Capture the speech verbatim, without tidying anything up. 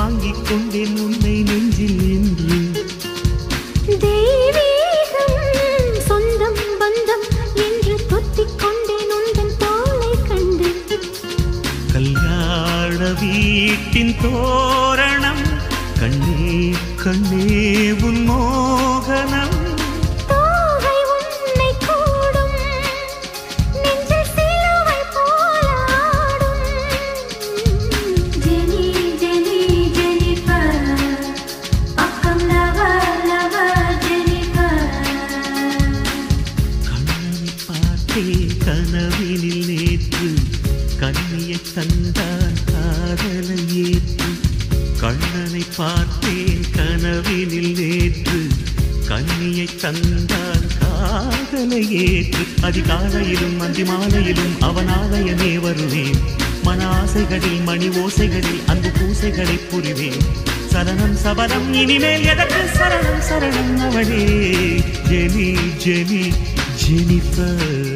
வாங்கிக் கொண்டேன் உன்னை நெஞ்சில் என்று. தெய்வீகம் சொந்தம் பந்தம் என்று தொத்திக் கொண்டேன் உந்தன் தோளை கண்டு. கல்யாண வீட்டின் தோரணம் கண்ணே கண்ணே உன் மோகனம். தோகை உன்னை கூடும் நெஞ்சில் சிலுவை போலாடும். ஜெனி ஜெனி ஜெனிஃபர் பக்கம் லவர் லவர் ஜெனிஃபர். கண்ணனை பார்த்தே கனவினில் நேற்று கண்ணியை தந்தான் காதலை ஏற்று. கண்ணனை பார்த்தேன் கனவினில் நேற்று கண்ணியை தந்தான் காதலை ஏற்று. அதிகாலையிலும் அந்தி மாலையிலும் அவன் ஆலயமே வருவேன். மன ஆசைகளில் மணி ஓசைகளில் அன்பு பூசைகளை புரிவேன். சரணம் சபலம் இனிமேல் எதற்கு சரணம் சரணம் அவளே ஜெனி ஜெனி ஜெனிஃபர்.